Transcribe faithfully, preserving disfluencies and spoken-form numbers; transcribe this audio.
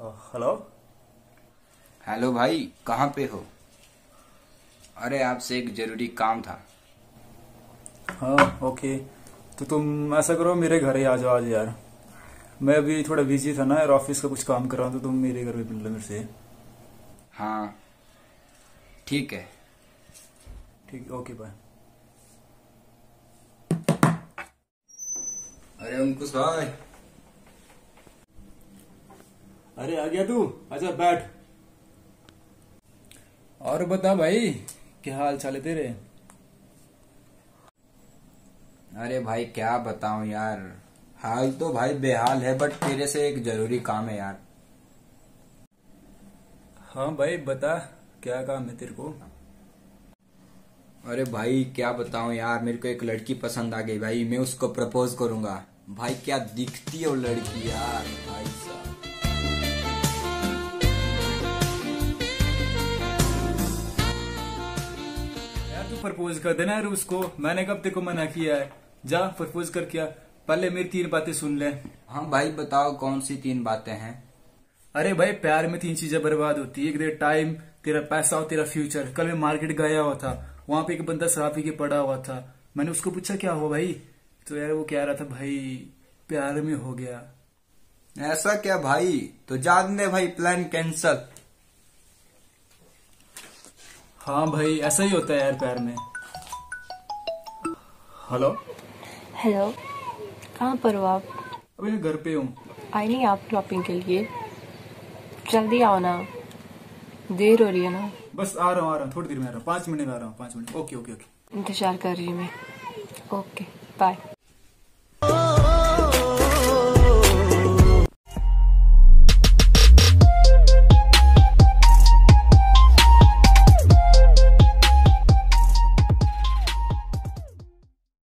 Hello. Hello भाई, कहाँ पे हो? अरे आपसे एक जरूरी काम था। हाँ ओके, तो तुम ऐसा करो मेरे घर ही आ जाओ आज यार। मैं अभी थोड़ा बिजी था ना यार, ऑफिस का कुछ काम कर रहा हूँ, तो तुम मेरे घर पे मिल लो मेरे से। हाँ ठीक है। ठीक, ओके बाय। अरे अंकुश भाई। अरे आ गया तू, आजा बैठ। और बता भाई, क्या हाल चाल है तेरे? अरे भाई क्या बताऊं यार, हाल तो भाई बेहाल है, बट तेरे से एक जरूरी काम है यार। हाँ भाई बता, क्या काम है तेरे को? अरे भाई क्या बताऊं यार, मेरे को एक लड़की पसंद आ गई भाई, मैं उसको प्रपोज करूंगा। भाई क्या दिखती है वो लड़की यार, भाई साहब। यार तू प्रपोज कर देना यार उसको, मैंने कब तेरे को मना किया है? जा प्रपोज कर, क्या पहले मेरी तीन बातें सुन ले। हाँ भाई बताओ, कौन सी तीन बातें हैं? अरे भाई प्यार में तीन चीजें बर्बाद होती है, एक तेरा टाइम, तेरा पैसा और तेरा फ्यूचर। कल मैं मार्केट गया हुआ था, वहां पे एक बंदा शराब पी के पड़ा हुआ था। मैंने उसको पूछा क्या हुआ भाई, तो यार वो कह रहा था भाई प्यार में हो गया। ऐसा क्या भाई? तो जान दे भाई, प्लान कैंसल। हाँ भाई ऐसा ही होता है यार प्यार में। हेलो। हेलो, कहाँ पर हो आप? अभी मैं घर पे हूँ। आई नहीं आप शॉपिंग के लिए? जल्दी आओ ना, देर हो रही है ना। बस आ रहा हूँ आ रहा हूँ, थोड़ी देर में आ रहा हूँ, पांच मिनट में आ रहा हूँ, पांच मिनट। Okay okay okay. इंतजार कर रही हूँ मैं। Okay bye.